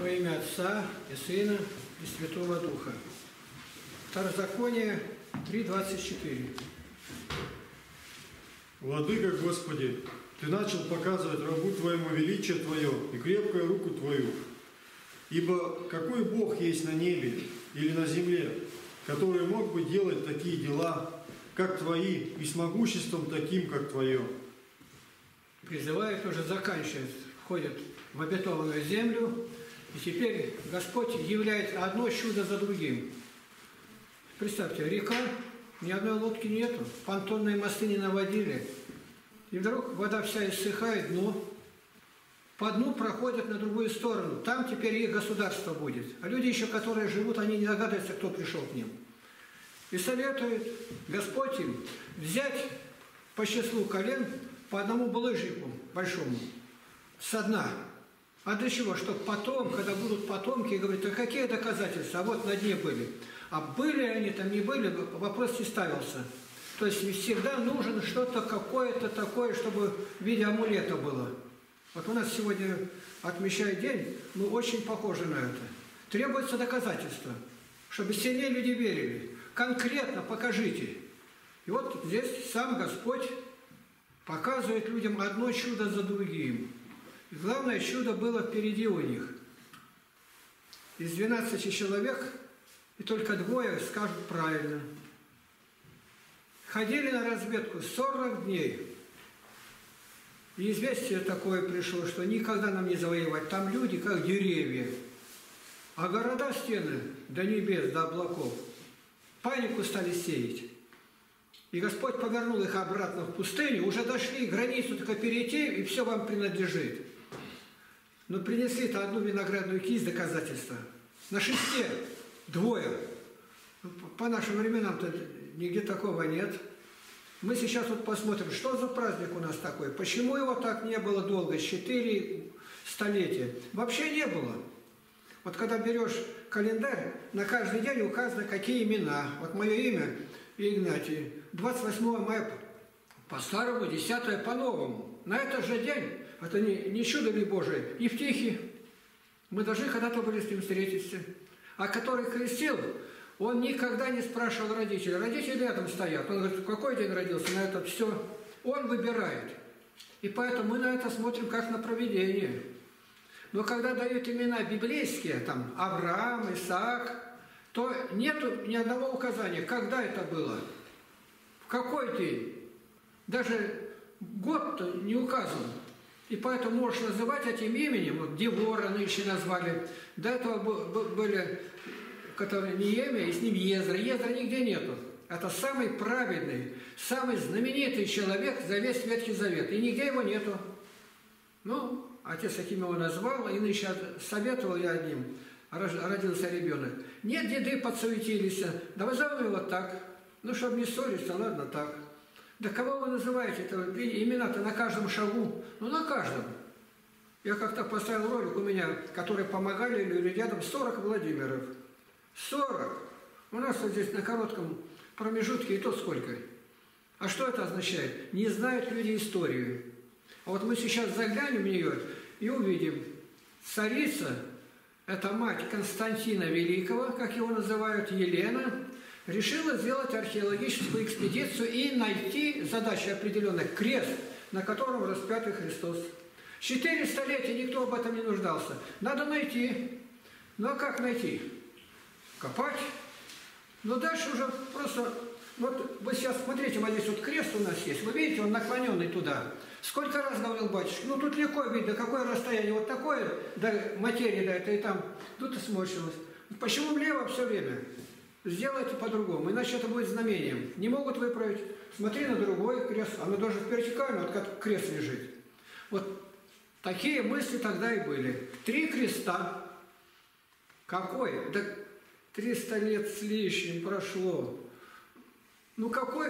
Во имя Отца и Сына и Святого Духа. Второзаконие 3:24. Владыка Господи, Ты начал показывать рабу Твоему величие Твое и крепкую руку Твою. Ибо какой Бог есть на небе или на земле, который мог бы делать такие дела, как Твои, и с могуществом таким, как Твое? Призывает, уже заканчивает, входит в обетованную землю, и теперь Господь являет одно чудо за другим. Представьте, река, ни одной лодки нету, понтонные мосты не наводили, и вдруг вода вся иссыхает, дно. По дну проходят на другую сторону, там теперь их государство будет. А люди еще, которые живут, они не догадываются, кто пришел к ним. И советует Господь им взять по числу колен по одному булыжнику большому со дна. А для чего? Чтобы потом, когда будут потомки, говорят, а какие доказательства? А вот на дне были. А были они там, не были, вопрос не ставился. То есть всегда нужно что-то какое-то такое, чтобы в виде амулета было. Вот у нас сегодня отмечает день, мы очень похожи на это. Требуется доказательство, чтобы сильнее люди верили. Конкретно покажите. И вот здесь сам Господь показывает людям одно чудо за другим. И главное чудо было впереди у них. Из 12 человек и только 2 скажут правильно. Ходили на разведку 40 дней. И известие такое пришло, что никогда нам не завоевать. Там люди, как деревья. А города, стены до небес, до облаков. Панику стали сеять. И Господь повернул их обратно в пустыню. Уже дошли, границу только перейти, и все вам принадлежит. Но принесли-то одну виноградную кисть доказательства. На шесте 2. По нашим временам-то нигде такого нет. Мы сейчас вот посмотрим, что за праздник у нас такой. Почему его так не было долго, 4 столетия? Вообще не было. Вот когда берешь календарь, на каждый день указано, какие имена. Вот мое имя Игнатий. 28 мая по-старому, 10 по-новому. На этот же день, это не чудо ли Божие, Евтихий. Мы должны когда-то были с ним встретиться. А который крестил, он никогда не спрашивал родителей. Родители рядом стоят. Он говорит, в какой день родился, на это все. Он выбирает. И поэтому мы на это смотрим как на провидение. Но когда дают имена библейские, там Авраам, Исаак, то нету ни одного указания, когда это было, в какой день. Даже год-то не указан. И поэтому можешь называть этим именем, вот Девора нынче назвали. До этого были, которые Неемия, и с ним Езра. Езра нигде нету. Это самый праведный, самый знаменитый человек за весь Ветхий Завет. И нигде его нету. Ну, отец таким его назвал, и нынче советовал я одним. Родился ребенок. Нет, деды подсуетились. Давай зовем его так. Ну, чтобы не ссориться, ладно, так. Да кого вы называете? Это имена-то на каждом шагу. Ну, на каждом. Я как-то поставил ролик у меня, которые помогали рядом 40 Владимиров. 40. У нас вот здесь на коротком промежутке и то сколько. А что это означает? Не знают люди историю. А вот мы сейчас заглянем в нее и увидим. Царица, это мать Константина Великого, как его называют, Елена, решила сделать археологическую экспедицию и найти, задача определенная, крест, на котором распятый Христос. 4 столетия никто об этом не нуждался. Надо найти. Ну а как найти? Копать. Но дальше уже просто... Вот вы сейчас смотрите, вот здесь вот крест у нас есть. Вы видите, он наклоненный туда. Сколько раз говорил батюшка, ну тут легко видно, какое расстояние. Вот такое до материи, до этой, и там. Тут и сморщилось. Почему влево все время? Сделайте по-другому, иначе это будет знамением. Не могут выправить. Смотри на другой крест, оно даже вертикально, вот как крест лежит. Вот такие мысли тогда и были. 3 креста. Какой? Да 300 лет с лишним прошло. Ну какой...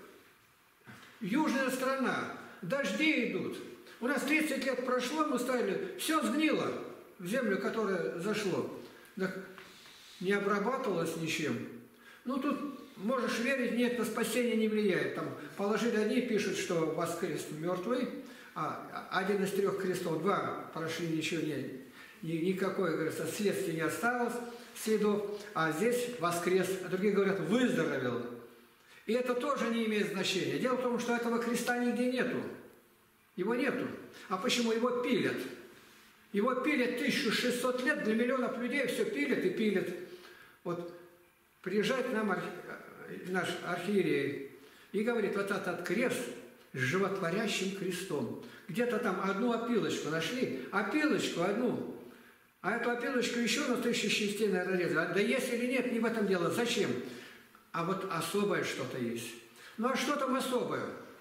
Южная страна. Дожди идут. У нас 30 лет прошло, мы ставили, все сгнило в землю, которое зашло. Так не обрабатывалось ничем. Ну, тут можешь верить, нет, на спасение не влияет. Там положили одни, пишут, что воскрес мертвый, а один из 3 крестов, 2 прошли, ничего никакой, говорится, следствия не осталось, следов, а здесь воскрес, а другие говорят, выздоровел. И это тоже не имеет значения. Дело в том, что этого креста нигде нету. Его нету. А почему? Его пилят. Его пилят 1600 лет, для миллионов людей все пилят и пилят. Вот приезжает к нам наш архиерей и говорит, вот этот крест с животворящим крестом. Где-то там одну опилочку нашли, опилочку одну. А эту опилочку еще на 1000 частей, наверное, резали. Да есть или нет, не в этом дело. Зачем? А вот особое что-то есть. Ну а что там особое?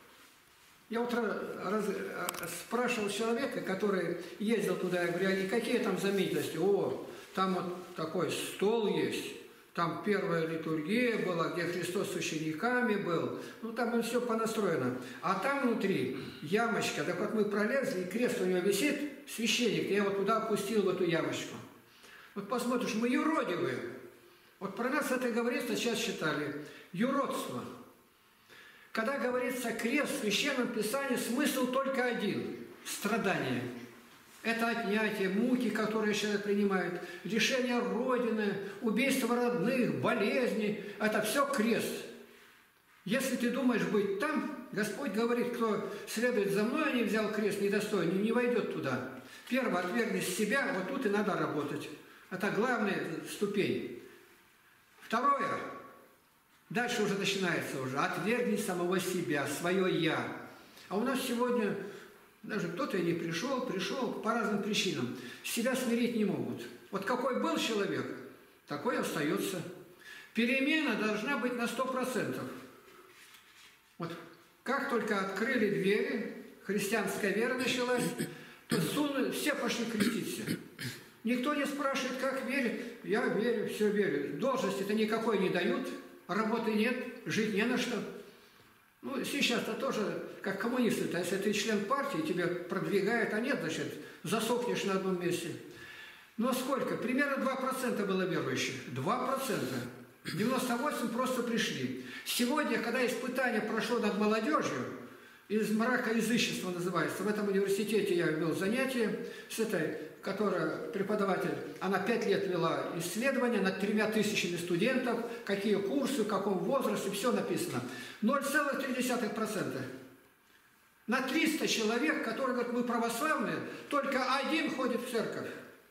Я вот спрашивал человека, который ездил туда, я говорю, а какие там знаменитости? О, там вот такой стол есть, там первая литургия была, где Христос с учениками был. Ну там все понастроено. А там внутри ямочка, так вот мы пролезли, и крест у него висит, священник, я вот туда опустил в эту ямочку. Вот посмотришь, мы юродивые. Вот про нас это говорится, сейчас считали, юродство. Когда говорится крест в Священном Писании, смысл только один – страдание. Это отнятие, муки, которые человек принимает, лишение Родины, убийство родных, болезни – это все крест. Если ты думаешь быть там, Господь говорит, кто следует за мной, а не взял крест недостойный, не войдет туда. Первое – отвергнись себя, вот тут и надо работать. Это главная ступень. Второе – дальше уже начинается уже. Отвергни самого себя, свое «я». А у нас сегодня даже кто-то и не пришел по разным причинам. Себя смирить не могут. Вот какой был человек, такой остается. Перемена должна быть на 100%. Вот как только открыли двери, христианская вера началась, то все пошли креститься. Никто не спрашивает, как верит. Я верю, все верю. Должности-то никакой не дают. Работы нет, жить не на что. Ну, сейчас-то тоже, как коммунисты-то, если ты член партии, тебя продвигают, а нет, значит, засохнешь на одном месте. Но сколько? Примерно 2% было верующих. 2%. 98% просто пришли. Сегодня, когда испытание прошло над молодежью, из мрака язычества называется, в этом университете я вел занятия с этой, которая преподаватель, она 5 лет вела исследования над 3000 студентов, какие курсы, в каком возрасте, все написано. 0,3%. На 300 человек, которые говорят, мы православные, только один ходит в церковь.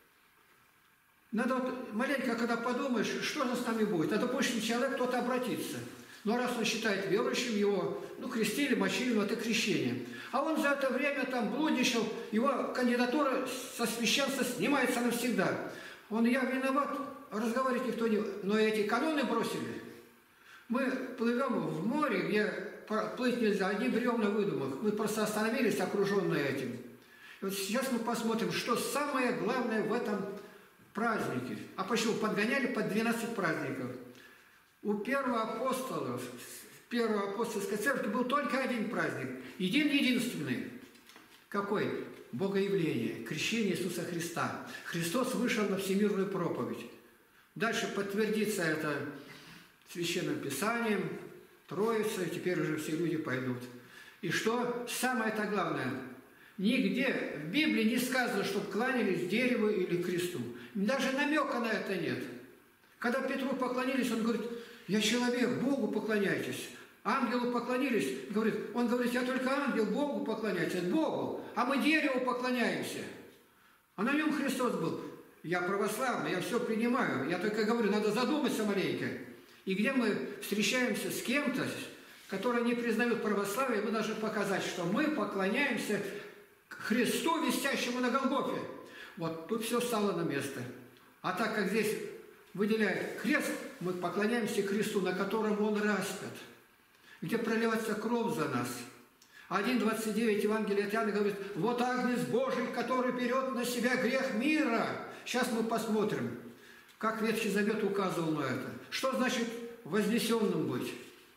Надо вот маленько, когда подумаешь, что же с нами будет, а допустим, человек кто-то обратится. Но раз он считает верующим, его крестили, мочили, но это крещение. А он за это время там блудничал, его кандидатура со священства снимается навсегда. Он, я виноват, разговаривать никто не... Но эти каноны бросили. Мы плывем в море, где плыть нельзя, одни бревна выдумок. Мы просто остановились, окруженные этим. И вот сейчас мы посмотрим, что самое главное в этом празднике. А почему? Подгоняли под 12 праздников. У первого апостола, первой апостольской церкви был только один праздник, единственный. Какой? Богоявление, крещение Иисуса Христа. Христос вышел на всемирную проповедь. Дальше подтвердится это Священным Писанием, Троицей, теперь уже все люди пойдут. И что самое-то главное, нигде в Библии не сказано, чтобы кланялись дереву или кресту. Даже намека на это нет. Когда Петру поклонились, он говорит, я человек, Богу поклоняйтесь. Ангелу поклонились, он говорит, я только ангел, Богу поклоняйтесь, Богу, а мы дереву поклоняемся. А на нем Христос был. Я православный, я все принимаю, я только говорю, надо задуматься маленько. И где мы встречаемся с кем-то, который не признает православие, мы должны показать, что мы поклоняемся Христу, висящему на Голгофе. Вот тут все стало на место. А так как здесь выделяет крест, мы поклоняемся Христу, на котором Он распят, где проливается кровь за нас. 1:29 Евангелие от Иоанна говорит, вот Агнец Божий, который берет на себя грех мира. Сейчас мы посмотрим, как Ветхий Завет указывал на это. Что значит вознесенным быть?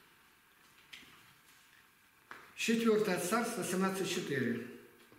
4 Царств 18:4.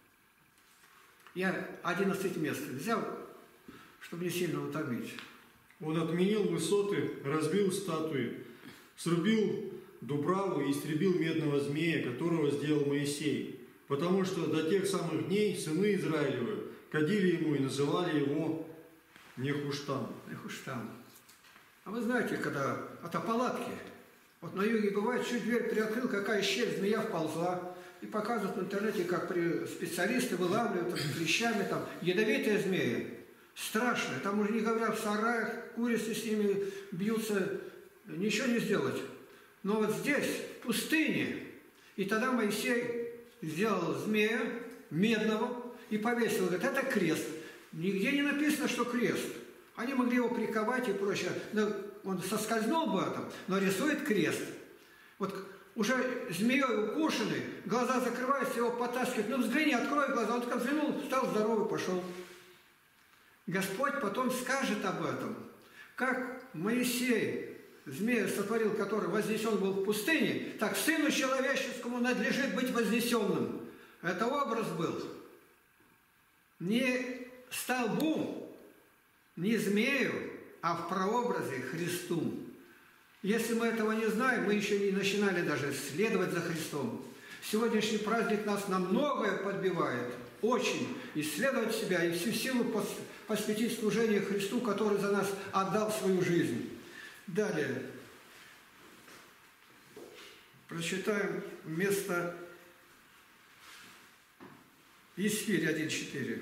Я 11 мест взял, чтобы не сильно утомить. Он отменил высоты, разбил статуи, срубил дубраву и истребил медного змея, которого сделал Моисей. потому что до тех самых дней сыны Израилевы кадили ему и называли его Нехуштан. Нехуштан. А вы знаете, когда это палатки, вот на юге бывает, чуть дверь приоткрыл, какая щель, змея вползла, и показывают в интернете, как специалисты вылавливают там, клещами, там, ядовитые змеи. Страшные. Там уже не говоря, в сараях курицы с ними бьются, ничего не сделать. Но вот здесь, в пустыне, и тогда Моисей сделал змея медного и повесил. Говорит, это крест. Нигде не написано, что крест. Они могли его приковать и прочее. Но он соскользнул бы этом, но рисует крест. Вот уже змеей укушенный, глаза закрываются, его потаскивают. Ну взгляни, открой глаза. Он так взглянул, стал здоровый, пошел. Господь потом скажет об этом. Как Моисей змея сотворил, который вознесен был в пустыне, так Сыну Человеческому надлежит быть вознесенным. Это образ был. Не столбу, не змею, а в прообразе Христу. Если мы этого не знаем, мы еще не начинали даже следовать за Христом. Сегодняшний праздник нас на многое подбивает. Очень исследовать себя и всю силу посвятить служению Христу, который за нас отдал свою жизнь. Далее. Прочитаем место Исфирь 1:4.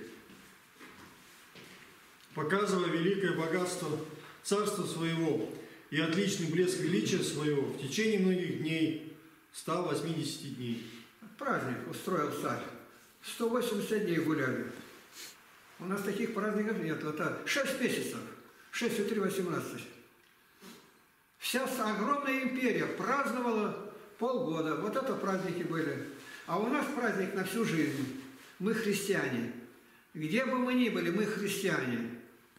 Показывая великое богатство царства своего и отличный блеск величия своего в течение многих дней, 180 дней. Праздник устроил царь. 180 дней гуляли. У нас таких праздников нет. Это 6 месяцев. 6 и 3, 18. Вся огромная империя праздновала полгода. Вот это праздники были. А у нас праздник на всю жизнь. Мы христиане. Где бы мы ни были, мы христиане.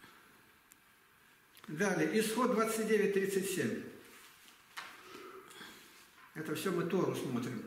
Далее. Исход 29:37. Это все мы Тору смотрим.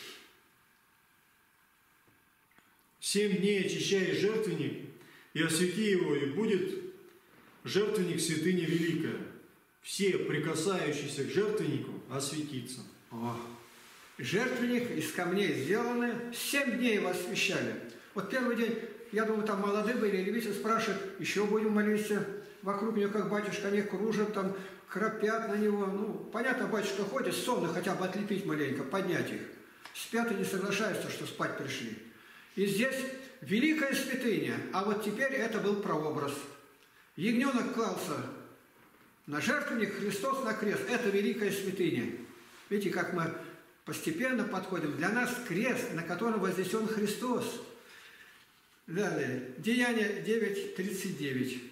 7 дней очищай жертвенник и освети его, и будет жертвенник святыня великая. Все прикасающиеся к жертвеннику осветится. Жертвенник из камней сделаны, 7 дней его освящали. Вот первый день, я думаю, там молодые были, левиты спрашивают, еще будем молиться. Вокруг него, как батюшка, они кружат, там, храпят на него. Ну, понятно, батюшка ходит, сонно хотя бы отлепить маленько, поднять их. Спят и не соглашаются, что спать пришли. И здесь великая святыня, а вот теперь это был прообраз. Ягненок клался на жертвенник, Христос на крест. Это великая святыня. Видите, как мы постепенно подходим. Для нас крест, на котором вознесен Христос. Далее. Деяния 9:39.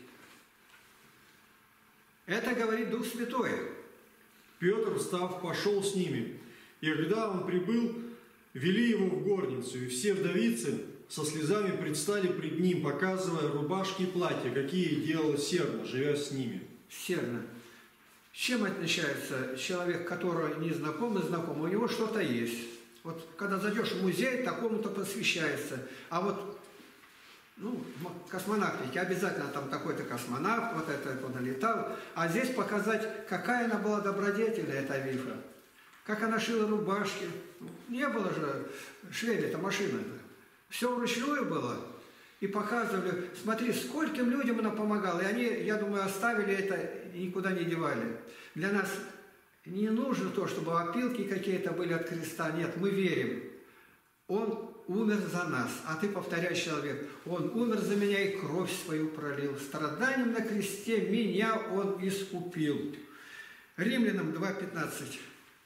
Это говорит Дух Святой. Петр, встав, пошел с ними. И когда он прибыл, вели его в горницу, и все вдовицы со слезами предстали пред ним, показывая рубашки и платья, какие делала Серна, живя с ними. Серна. Чем отличается человек, который не знаком и знаком? У него что-то есть. Вот когда зайдешь в музей, такому-то посвящается. А вот космонавтики, обязательно там такой-то космонавт, вот это он летал. А здесь показать, какая она была добродетельная, эта Вифа. Как она шила рубашки. Не было же швейной, это машина. Все вручную было. И показывали, смотри, скольким людям она помогала. И они, я думаю, оставили это и никуда не девали. Для нас не нужно то, чтобы опилки какие-то были от креста. Нет, мы верим. Он умер за нас. А ты повторяй, человек, он умер за меня и кровь свою пролил. Страданием на кресте меня он искупил. Римлянам 2:15.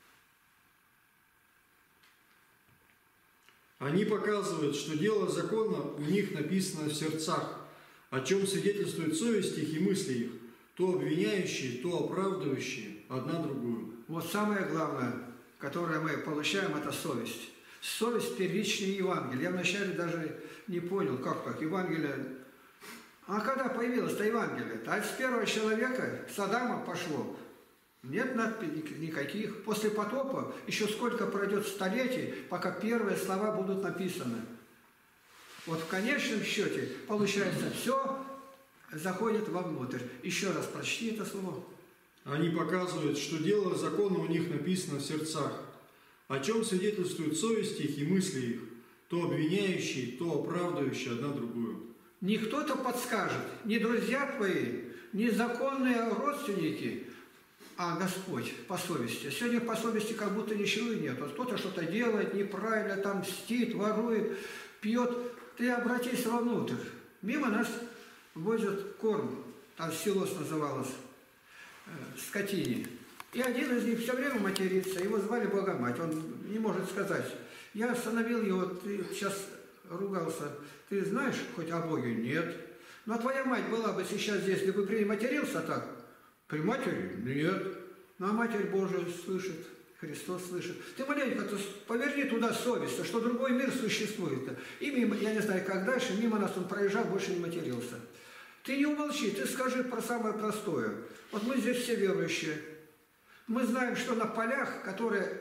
Они показывают, что дело закона у них написано в сердцах, о чем свидетельствует совесть их и мысли их, то обвиняющие, то оправдывающие одна другую. Вот самое главное, которое мы получаем, это совесть. Совесть первичнее Евангелия. Я вначале даже не понял, как Евангелие. А когда появилось-то Евангелие? А с первого человека, с Адама пошло. Нет надписей никаких. После потопа еще сколько пройдет столетий, пока первые слова будут написаны. Вот в конечном счете, получается, все заходит вовнутрь. Еще раз прочти это слово. Они показывают, что дело закона у них написано в сердцах, о чем свидетельствует совесть их и мысли их, то обвиняющие, то оправдывающие одна другую. Не кто-то подскажет, не друзья твои, не законные родственники, а Господь по совести. Сегодня по совести как будто ничего и нет. Вот кто-то что-то делает неправильно, там мстит, ворует, пьет. Ты обратись вовнутрь. Мимо нас возят корм, там село называлось, скотине. И один из них все время матерится, его звали Богомать, он не может сказать. Я остановил его, ты сейчас ругался, ты знаешь хоть о Боге? Нет. Но твоя мать была бы сейчас здесь, ты бы при ней матерился так? При матери? Нет. Ну а Матерь Божия слышит, Христос слышит. Ты маленько поверни туда совесть, что другой мир существует. И мимо, я не знаю, как дальше, мимо нас он проезжал, больше не матерился. Ты не умолчи, ты скажи про самое простое. Вот мы здесь все верующие. Мы знаем, что на полях, которые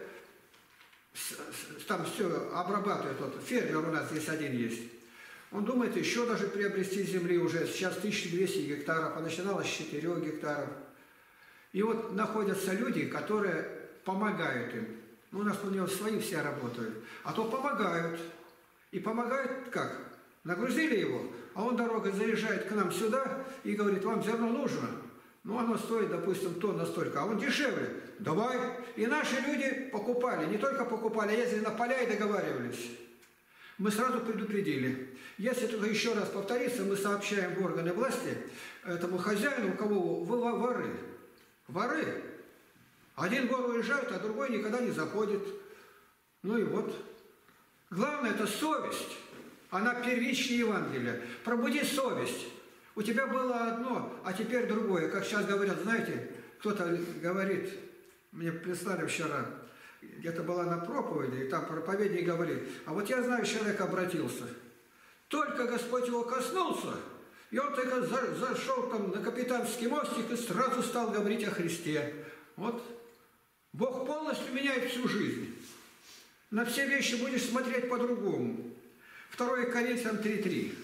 там все обрабатывают, вот фермер у нас здесь один есть, он думает еще даже приобрести земли уже, сейчас 1200 гектаров, а начиналось с 4 гектаров. И вот находятся люди, которые помогают им. Ну, у нас у него свои все работают. А то помогают. И помогают как? Нагрузили его, а он дорогой заезжает к нам сюда и говорит, вам зерно нужно? Ну, оно стоит, допустим, тонна столько, а он дешевле. Давай. И наши люди покупали, не только покупали, ездили на поля и договаривались. Мы сразу предупредили. Если только еще раз повторится, мы сообщаем в органы власти этому хозяину, у кого вы воры. Воры. Один вор уезжает, а другой никогда не заходит. Ну и вот. Главное, это совесть. Она первичнее Евангелия. Пробуди совесть. У тебя было одно, а теперь другое. Как сейчас говорят, знаете, кто-то говорит, мне прислали вчера, где-то была на проповеди, и там проповедник говорит, а вот я знаю, человек обратился. Только Господь его коснулся, и он только зашел там на капитанский мостик и сразу стал говорить о Христе. Вот. Бог полностью меняет всю жизнь. На все вещи будешь смотреть по-другому. 2 Коринфянам 3:3.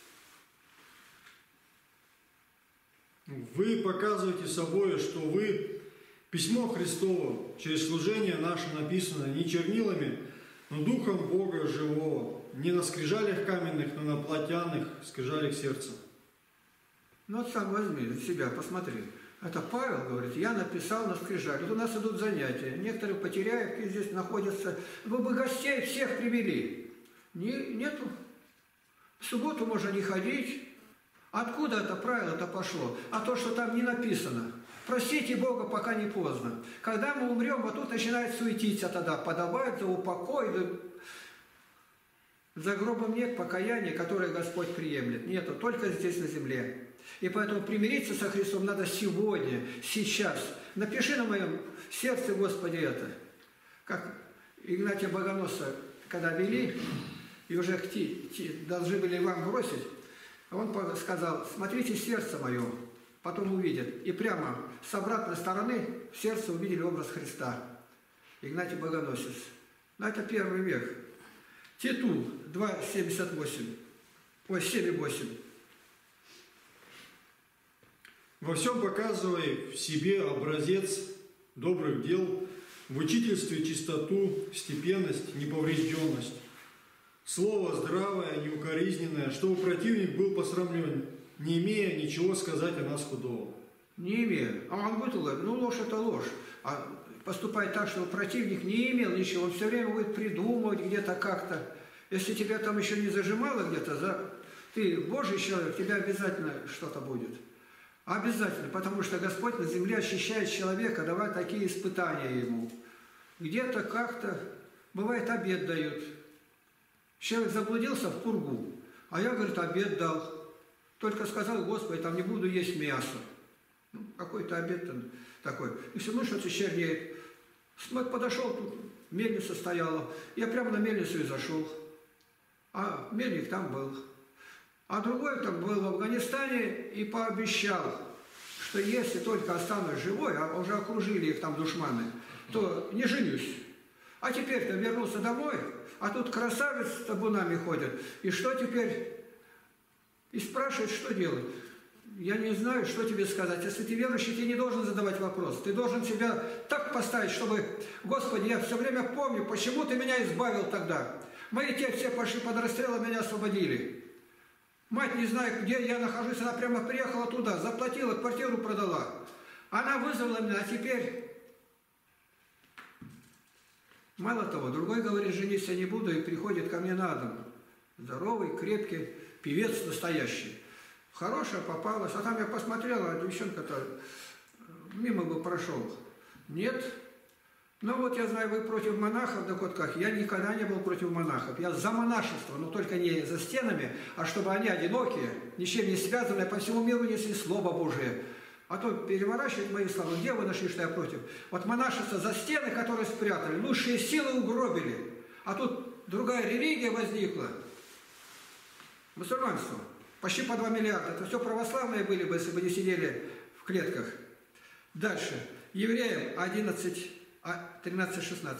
Вы показываете собой, что вы, письмо Христово, через служение наше написано не чернилами, но Духом Бога живого, не на скрижалях каменных, но на плотяных скрижалях сердца. Ну вот сам возьми для себя, посмотри. Это Павел говорит, я написал на скрижаль. Вот у нас идут занятия. Некоторые потеряевки здесь находятся. Вы бы гостей всех привели. Нету. В субботу можно не ходить. Откуда это правило-то пошло? А то, что там не написано. Простите Бога, пока не поздно. Когда мы умрем, вот тут начинает суетиться тогда. Подобает за упокой. За гробом нет покаяния, которое Господь приемлет. Нету, только здесь на земле. И поэтому примириться со Христом надо сегодня, сейчас. Напиши на моем сердце, Господи, это. Как Игнатия Богоносца, когда вели, и уже должны были вам бросить, он сказал, смотрите сердце мое, потом увидят. И прямо с обратной стороны в сердце увидели образ Христа. Игнатий Богоносец. Но это 1 век. Титул 2:78. Ой, 7:8. Во всем показывай в себе образец добрых дел, в учительстве чистоту, степенность, неповрежденность, слово здравое, неукоризненное, чтобы противник был посрамлен, не имея ничего сказать о нас худого. Не имея. А он будет лгать? Ну, ложь это ложь. А поступать так, чтобы противник не имел ничего, он все время будет придумывать где-то как-то. Если тебя там еще не зажимало где-то, ты Божий человек, тебя обязательно что-то будет. Обязательно, потому что Господь на земле очищает человека, давая такие испытания ему. Где-то как-то, бывает, обед дают. Человек заблудился в пургу, а я, говорит, обед дал. Только сказал, Господи, там не буду есть мясо. Ну, какой-то обед там такой. И все равно что-то чернеет. Подошел, тут мельница стояла. Я прямо на мельницу и зашел. А мельник там был. А другой там был в Афганистане и пообещал, что если только останусь живой, а уже окружили их там душманы, то не женюсь. А теперь-то вернулся домой, а тут красавец с табунами ходят. И что теперь? И спрашивает, что делать. Я не знаю, что тебе сказать. Если ты верующий, ты не должен задавать вопрос. Ты должен себя так поставить, чтобы, Господи, я все время помню, почему ты меня избавил тогда. Мои те все пошли под расстрел, меня освободили. Мать не знает, где я нахожусь, она прямо приехала туда, заплатила, квартиру продала. Она вызвала меня, а теперь... Мало того, другой говорит, жениться не буду, и приходит ко мне на дом. Здоровый, крепкий, певец настоящий. Хорошая попалась, а там я посмотрела, а девчонка-то мимо бы прошел. Нет. Ну вот я знаю, вы против монахов, да вот как. Я никогда не был против монахов. Я за монашество, но только не за стенами, а чтобы они одинокие, ничем не связанные, по всему миру несли Слово Божие. А то переворачивают мои слова. Где вы нашли, что я против? Вот монашество за стены, которые спрятали, лучшие силы угробили. А тут другая религия возникла. Мусульманство. Почти по 2 миллиарда. Это все православные были бы, если бы не сидели в клетках. Дальше. Евреям 11, 13-16.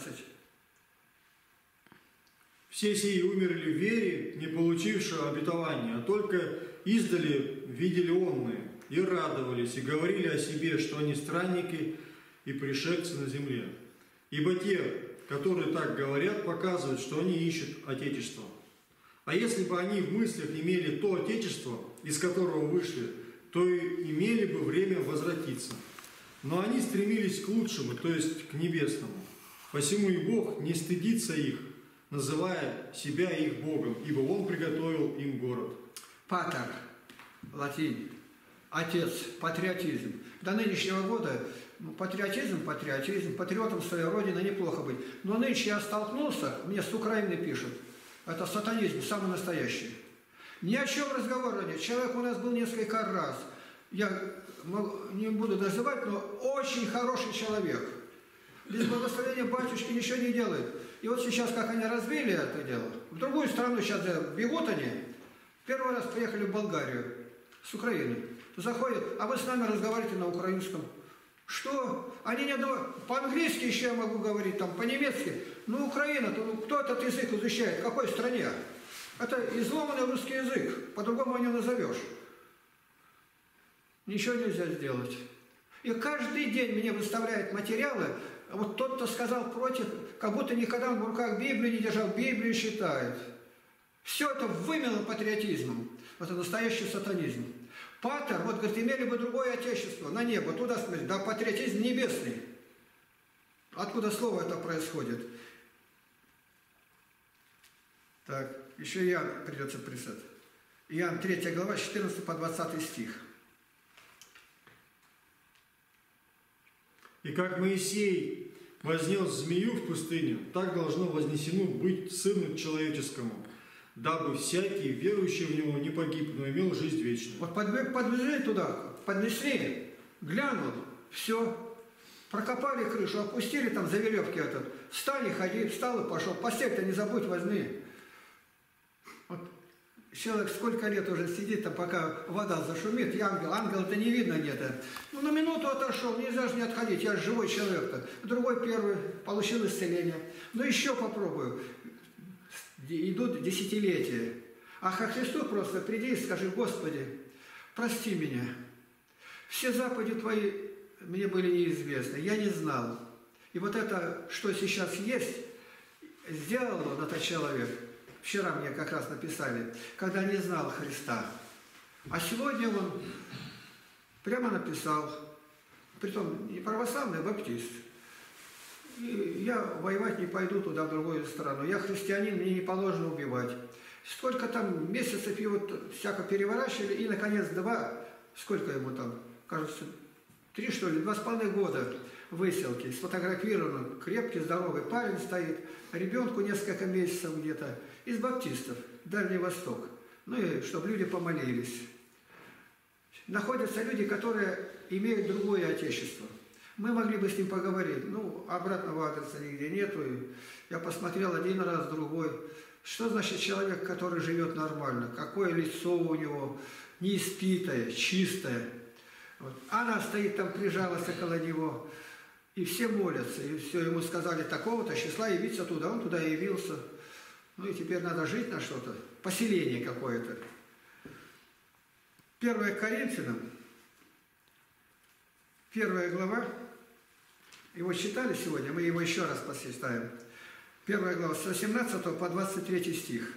Все сии умерли в вере, не получившего обетования, а только издали видели онные, и радовались, и говорили о себе, что они странники и пришельцы на земле. Ибо те, которые так говорят, показывают, что они ищут Отечество. А если бы они в мыслях имели то Отечество, из которого вышли, то и имели бы время возвратиться. Но они стремились к лучшему, то есть к небесному. Посему и Бог не стыдится их, называя себя их Богом, ибо Он приготовил им город. Патер, латинь, отец, патриотизм. До нынешнего года патриотизм, патриотом своей родины неплохо быть. Но нынче я столкнулся, мне с Украины пишут, это сатанизм, самый настоящий. Ни о чем разговора нет. Человек у нас был несколько раз. Я не буду называть, но очень хороший человек. Без благословения батюшки ничего не делает. И вот сейчас, как они развили это дело, в другую страну сейчас бегут они. Первый раз приехали в Болгарию с Украины. Заходят, а вы с нами разговариваете на украинском. Что? Они не по-английски еще я могу говорить, там, по-немецки. Ну, Украина, то кто этот язык изучает? В какой стране? Это изломанный русский язык. По-другому не назовешь. Ничего нельзя сделать. И каждый день мне выставляют материалы. Вот тот, кто сказал против, как будто никогда в руках Библию не держал, Библию считает. Все это вымело патриотизмом. Это настоящий сатанизм. Патер, вот, говорит, имели бы другое отечество, на небо, туда смотреть, да, патриотизм небесный. Откуда слово это происходит? Так, еще Иоанн придется присать. Иоанн 3 глава, 14 по 20 стих. И как Моисей вознес змею в пустыню, так должно вознесено быть Сыну Человеческому, дабы всякий, верующий в Него, не погиб, но имел жизнь вечную. Вот подвезли туда, поднесли, глянул, все, прокопали крышу, опустили там за веревки этот, встали, ходи, встал и пошел, постель-то не забудь, возьми. Вот человек сколько лет уже сидит, там, пока вода зашумит, и ангела-то не видно где-то. Ну, на минуту отошел, нельзя же не отходить, я же живой человек-то. Другой первый получил исцеление. Ну, еще попробую. Идут десятилетия. А ко Христу просто приди и скажи: Господи, прости меня. Все заповеди Твои мне были неизвестны, я не знал. И вот это, что сейчас есть, сделал он, этот человек. Вчера мне как раз написали, когда не знал Христа. А сегодня он прямо написал, притом не православный, а баптист. И я воевать не пойду туда, в другую страну. Я христианин, мне не положено убивать. Сколько там месяцев его всяко переворачивали, и, наконец, сколько ему там, кажется, 3, что ли, 2,5 года выселки. Сфотографирован, крепкий, здоровый парень стоит, ребенку несколько месяцев где-то, из баптистов, Дальний Восток. Ну и чтобы люди помолились. Находятся люди, которые имеют другое отечество. Мы могли бы с ним поговорить. Ну, обратного адреса нигде нету. Я посмотрел один раз, другой. Что значит человек, который живет нормально? Какое лицо у него? Неиспитое, чистое. Вот. Она стоит там, прижалась около него. И все молятся. И все, ему сказали такого-то числа явиться туда. Он туда явился. Ну и теперь надо жить на что-то. Поселение какое-то. 1 Коринфянам, 1 глава. Его читали сегодня, мы его еще раз посчитаем. 1 глава, с 18 по 23 стих.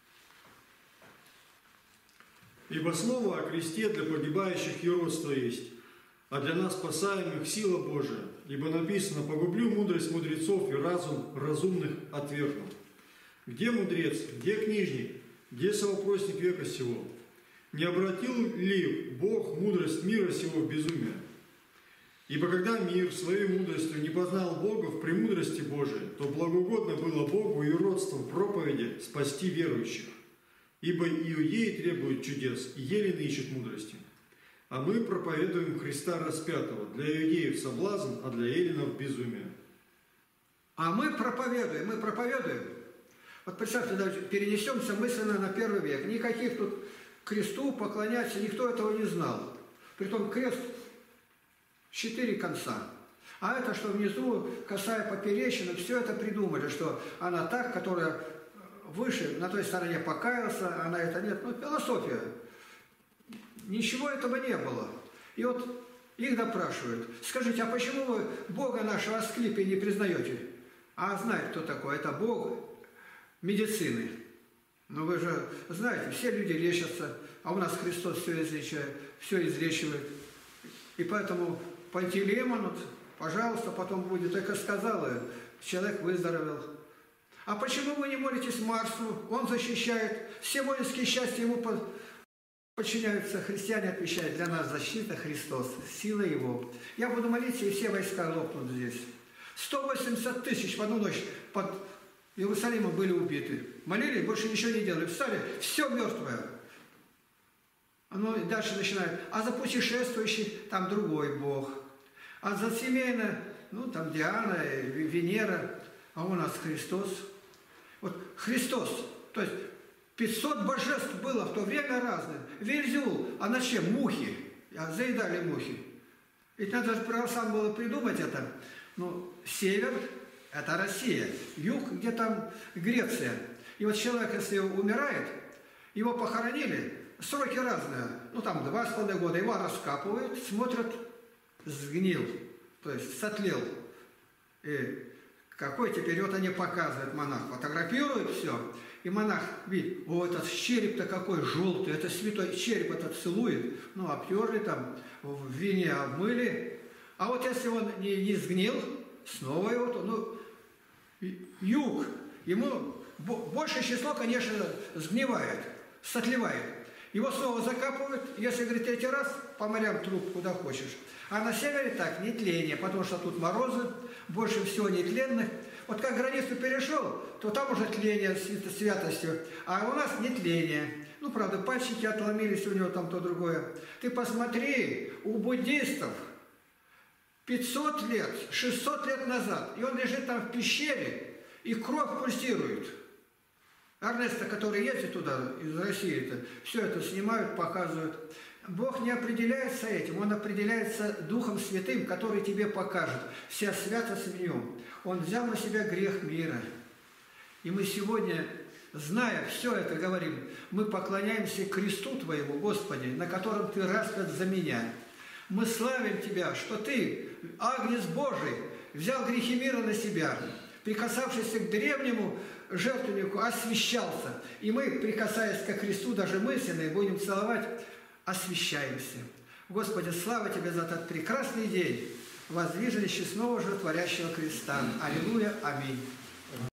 «Ибо слово о кресте для погибающих юродство есть, а для нас спасаемых сила Божия. Ибо написано: погублю мудрость мудрецов и разум разумных отвергну. Где мудрец, где книжник, где совопросник века сего? Не обратил ли Бог мудрость мира сего в безумие? Ибо когда мир своей мудростью не познал Бога в премудрости Божией, то благоугодно было Богу и родством проповеди спасти верующих. Ибо иудеи требуют чудес, и елены ищут мудрости. А мы проповедуем Христа распятого, для иудеев соблазн, а для еленов безумие». А мы проповедуем. Вот представьте, даже перенесемся мысленно на 1 век. Никаких тут кресту поклоняться, никто этого не знал. Притом крест 4 конца. А это, что внизу, косая поперечина, все это придумали, что она так, которая выше, на той стороне покаялся, а на это нет. Ну, философия. Ничего этого не было. И вот их допрашивают. Скажите, а почему вы Бога нашего Асклепия не признаете? А знает, кто такой? Это Бог медицины. Но вы же знаете, все люди лечатся, а у нас Христос все излечает, все излечивает. И поэтому Пантелеймон, вот, пожалуйста, потом будет, только сказал, и человек выздоровел. А почему вы не молитесь Марсу? Он защищает, все воинские счастья ему подчиняются. Христиане отвечают: для нас защита Христос, сила Его. Я буду молиться, и все войска лопнут здесь. 180 тысяч в одну ночь под Иерусалимом были убиты. Молились, больше ничего не делали. Встали, все мертвое. Ну и дальше начинают. А за путешествующих там другой Бог. А за семейно, ну там Диана, Венера, а у нас Христос. Вот Христос, то есть 500 божеств было в то время разных. Вельзевул, а на чем? Мухи. Заедали мухи. Ведь надо же православным было придумать это. Ну, север – это Россия, юг, где там Греция. И вот человек, если умирает, его похоронили, сроки разные, ну там 2,5 года, его раскапывают, смотрят, сгнил, то есть сотлел. И какой теперь, вот они показывают, монах фотографирует все, и монах видит: о, этот череп-то какой желтый, это святой череп, этот целует, ну обтерли там, в вине обмыли. А вот если он не сгнил, снова его, ну, юг, ему большее число, конечно, сгнивает, сотлевает. Его снова закапывают, если, говорит, 3 раз, по морям труп куда хочешь. А на севере так, нетление, потому что тут морозы, больше всего нетленных. Вот как границу перешел, то там уже тление с святостью, а у нас нетление. Ну, правда, пальчики отломились у него там то другое. Ты посмотри, у буддистов 500 лет, 600 лет назад, и он лежит там в пещере, и кровь пульсирует. Эрнесто, который ездит туда, из России, все это снимают, показывают. Бог не определяется этим, Он определяется Духом Святым, который тебе покажет. Вся святость в Нем. Он взял на себя грех мира. И мы сегодня, зная все это, говорим: мы поклоняемся кресту Твоему, Господи, на котором Ты распят за меня. Мы славим Тебя, что Ты, Агнец Божий, взял грехи мира на себя, прикасавшийся к древнему жертвеннику, освящался. И мы, прикасаясь ко кресту, даже мысленно, и будем целовать, освящаемся. Господи, слава Тебе за этот прекрасный день, воздвижение честного жертворящего креста. Аллилуйя, аминь.